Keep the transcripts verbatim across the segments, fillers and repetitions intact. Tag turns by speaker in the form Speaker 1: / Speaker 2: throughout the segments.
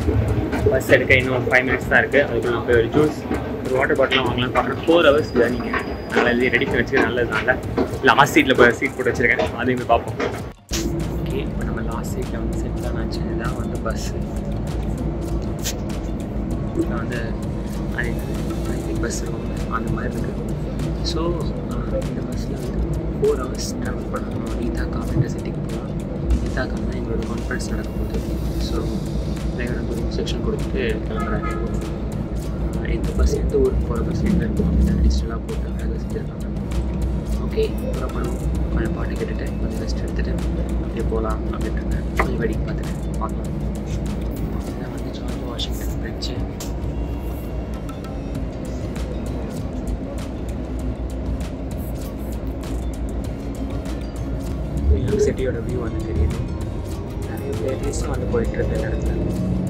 Speaker 1: Bus எடுக்க இன்னும் five minutes தான் இருக்குது. அதுக்கு நான் போய் ஒரு ஜூஸ் ஒரு வாட்டர் பாட்டிலாம் வாங்கலாம் பார்க்குறேன். ஃபோர் ஹவர்ஸ் ஜர்னிங்க. நல்லா எழுதி ரெடி பண்ணி வச்சுக்க நல்லதுனால லாஸ்ட் சீட்டில் போய் சீட் போட்டு வச்சுருக்கேன். அதையும் போய் பார்ப்போம். ஓகே, இப்போ நம்ம லாஸ்ட் சீட்டில் வந்து செட் ஆனாச்சு. இதுதான் வந்து பஸ்ஸு. இதில் வந்து அது பஸ் இருக்கும் அந்த மாதிரி இருக்குது. ஸோ இந்த பஸ்ஸில் வந்து ஃபோர் ஹவர்ஸ் ட்ராவல் பண்ணணும். ஈத்தாக்கா அப்படின்ற சிட்டிக்கு போகலாம். ஈத்தாக்கா தான் எங்களோட கான்ஃபரன்ஸ் நடக்கும்போது. ஸோ எனக்கு வந்து இன்ஸ்ட்ரக்ஷன் கொடுத்துட்டு கிளம்புறாங்க. இந்த பஸ் எந்த ஊருக்கு போகிற பஸ் எங்கே இருக்கும் அப்படின்னு டிஜிட்டலாக போட்டு அழகாக செஞ்சுருக்காங்க. ஓகே, புறப்படும். கொஞ்சம் பாட்டு கேட்டுட்டு கொஞ்சம் ரெஸ்ட் எடுத்துகிட்டு அப்படியே போகலாம் அப்படின்ட்டு கொஞ்சம் வேடிக்கை பார்த்துட்டு பார்க்கலாம். இதான் வந்து ஜார்ஜ் வாஷிங்டன் பிரிட்ஜு. சிட்டியோட வியூ வந்து தெரியுது. நிறைய லேடிஸும் வந்து போயிட்டு இருக்க இந்த இடத்துல.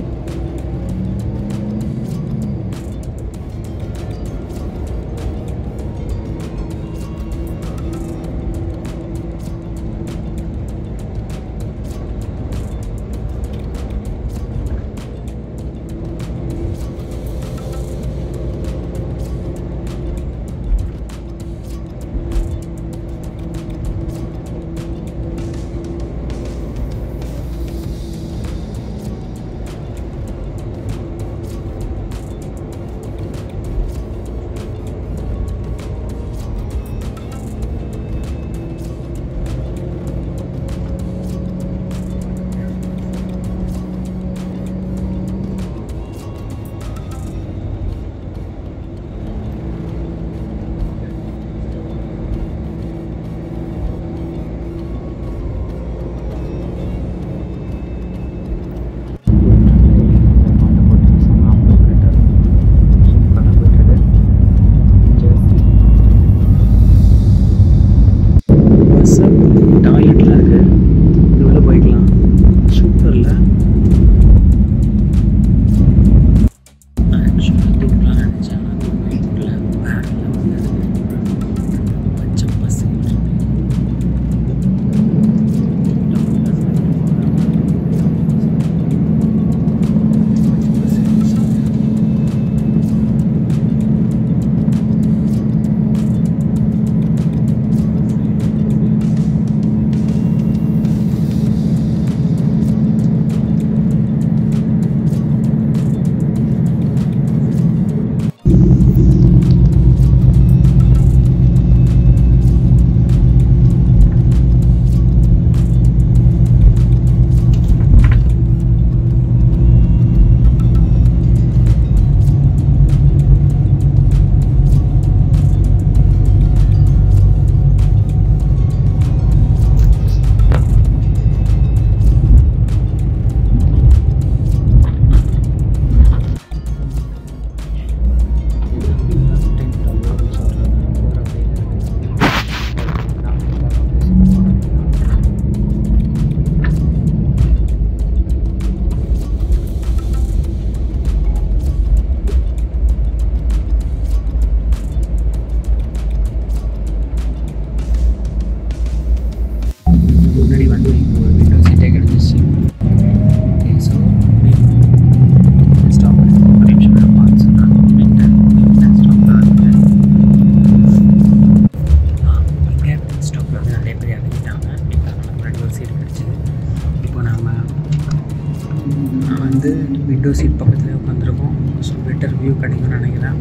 Speaker 1: விண்டோ சீட் பக்கத்தில் உட்காந்துருக்கோம். ஸோ பெட்டர் வியூ கிடைக்கும்னு நினைக்கிறேன்.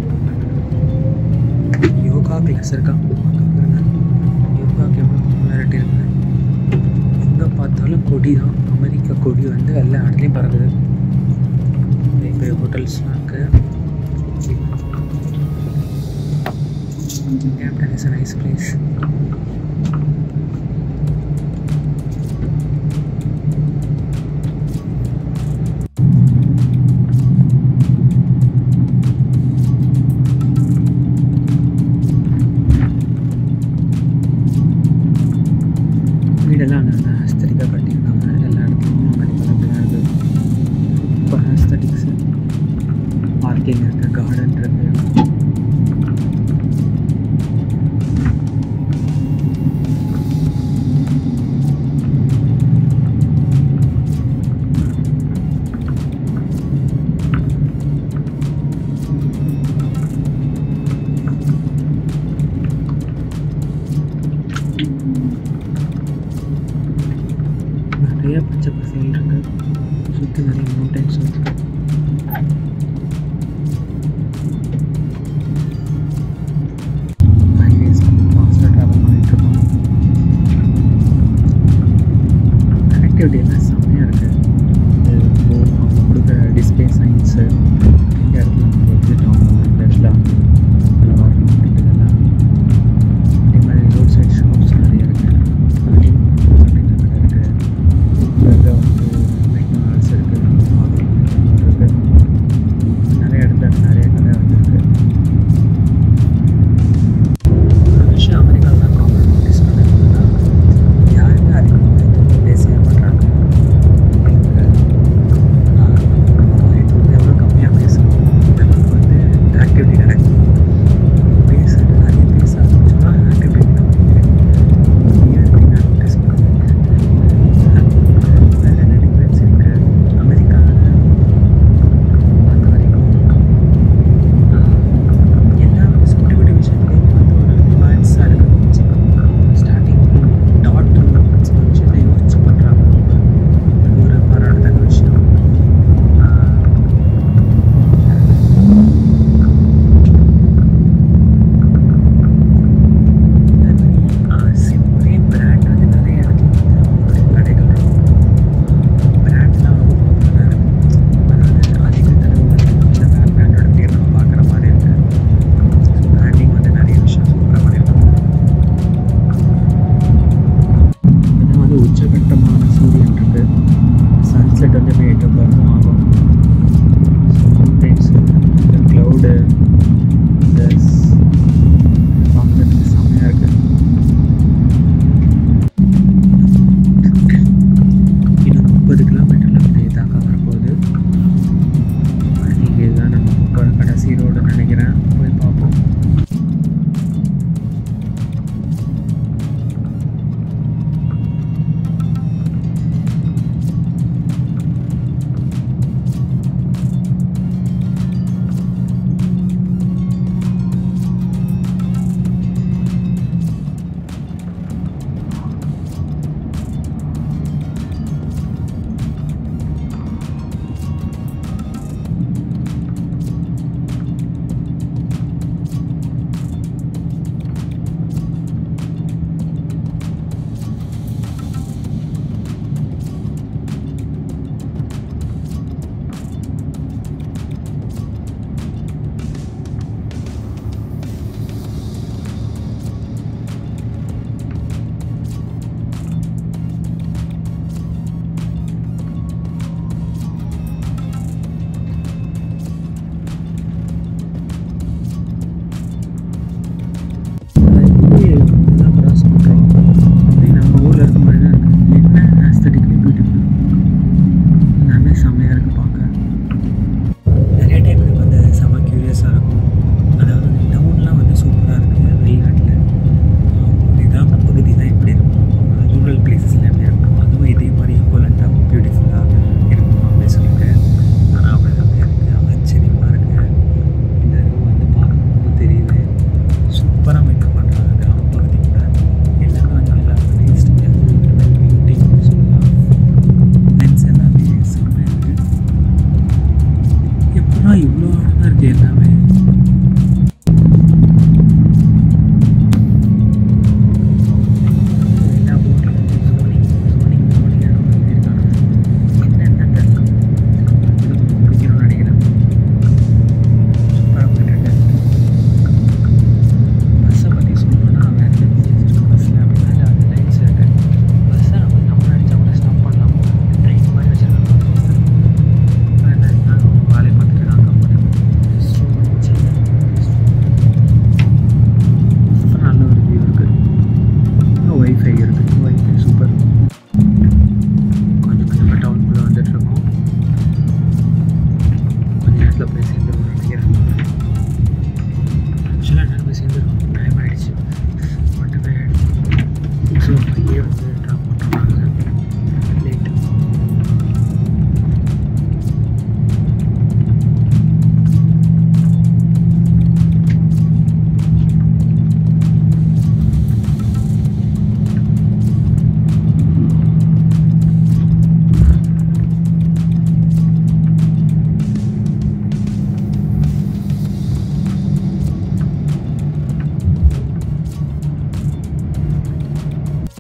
Speaker 1: யோகா கிளாஸ் இருக்கா பாருங்க. யோகாக்கு எவ்வளோ வெரைட்டி இருக்குது. எங்கே பார்த்தாலும் கொடி தான். அமெரிக்கா கொடி வந்து எல்லா இடத்துலையும் பறக்குது. பெரிய பெரிய ஹோட்டல்ஸ்லாம் இருக்குது. Brigamton is a nice place. வீடெல்லாம் நல்லா ஆஸ்தட்டிக்காக கட்டியிருக்காங்க. எல்லா இடத்துலையும் அமெரிக்காவில் அப்படி தான் இருக்குது. இப்போ ஆஸ்தட்டிக்ஸு பார்க்கிங் இருக்குது, கார்டன் இருக்குது. சுற்றி நிறைய மவுண்டன்ஸ் இருக்குது.